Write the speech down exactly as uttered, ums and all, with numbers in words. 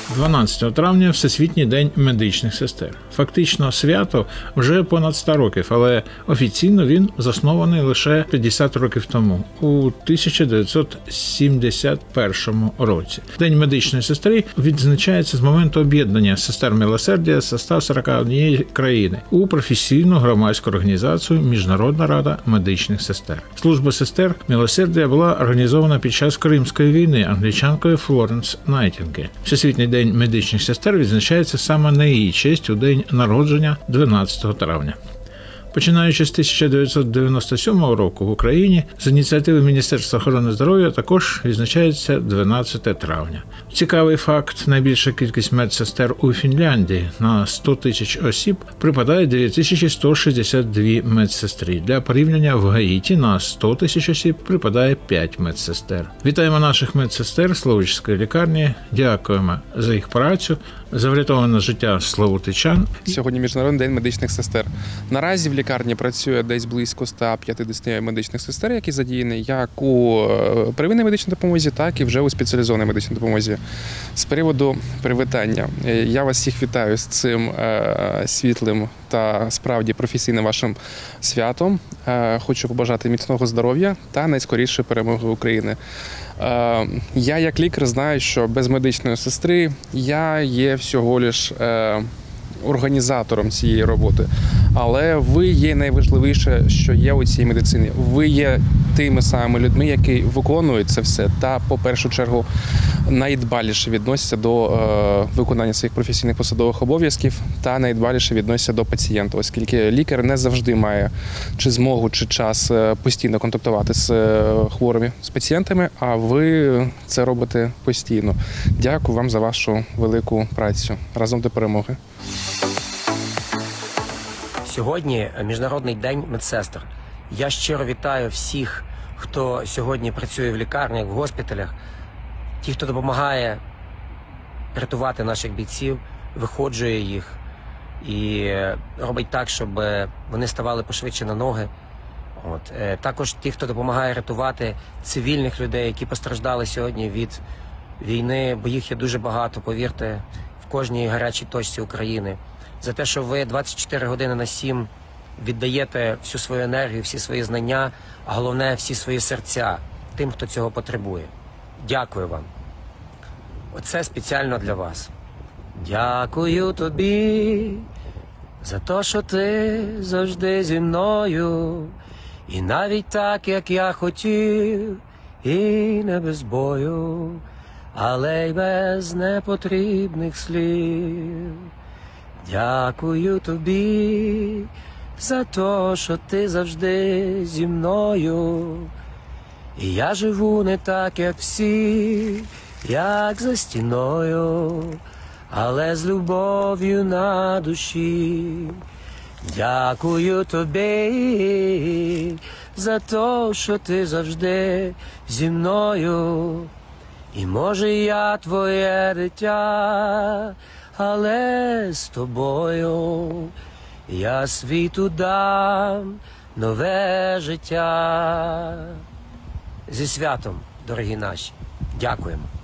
дванадцятого травня – Всесвітній день медичних сестер. Фактично свято вже понад сто років, але офіційно він заснований лише п'ятдесят років тому, у тисяча дев'ятсот сімдесят першому році. День медичної сестри відзначається з моменту об'єднання сестер милосердя з ста сорока однієї країни у професійну громадську організацію Міжнародна рада медичних сестер. Служба сестер милосердя була організована під час Кримської війни англічанкою Флоренс Найтінгель. Всесвітній день медичних сестер відзначається саме на її честь у день народження дванадцятого травня. Починаючи з тисяча дев'ятсот дев'яносто сьомого року в Україні з ініціативи Міністерства охорони здоров'я також відзначається дванадцяте травня. Цікавий факт: найбільша кількість медсестер у Фінляндії на сто тисяч осіб припадає дев'ять тисяч сто шістдесят дві медсестри. Для порівняння в Гаїті на сто тисяч осіб припадає п'ять медсестер. Вітаємо наших медсестер Слов'янської лікарні, дякуємо за їх працю, за врятоване життя славутичан. Сьогодні Міжнародний день медичних сестер. Наразі в лікарні працює десь близько ста п'ятдесят медичних сестер, які задіяні як у первинній медичній допомозі, так і вже у спеціалізованій медичній допомозі. З приводу привітання. Я вас всіх вітаю з цим світлим та справді професійним вашим святом. Хочу побажати міцного здоров'я та найскорішої перемоги України. Я як лікар знаю, що без медичної сестри я є всього лиш організатором цієї роботи. Але ви є найважливіше, що є у цій медицині. Ви є тими самими людьми, які виконують це все та, по першу чергу, найдбаліше відносяться до е, виконання своїх професійних посадових обов'язків та найдбаліше відносяться до пацієнта, оскільки лікар не завжди має чи змогу, чи час постійно контактувати з хворими, з пацієнтами, а ви це робите постійно. Дякую вам за вашу велику працю. Разом до перемоги. Сьогодні Міжнародний день медсестер. Я щиро вітаю всіх, хто сьогодні працює в лікарнях, в госпіталях, ті, хто допомагає рятувати наших бійців, виходжує їх і робить так, щоб вони ставали пошвидше на ноги. От. Також ті, хто допомагає рятувати цивільних людей, які постраждали сьогодні від війни, бо їх є дуже багато, повірте, в кожній гарячій точці України. За те, що ви двадцять чотири години на сім віддаєте всю свою енергію, всі свої знання, а головне, всі свої серця тим, хто цього потребує. Дякую вам. Оце спеціально для вас. Дякую тобі за те, що ти завжди зі мною. І навіть так, як я хотів, і не без бою, але й без непотрібних слів. Дякую тобі за те, що ти завжди зі мною. І я живу не так, як всі, як за стіною, але з любов'ю на душі. Дякую тобі за те, що ти завжди зі мною. І може я твоє дитя, але з тобою я світу дам нове життя. Зі святом, дорогі наші. Дякуємо.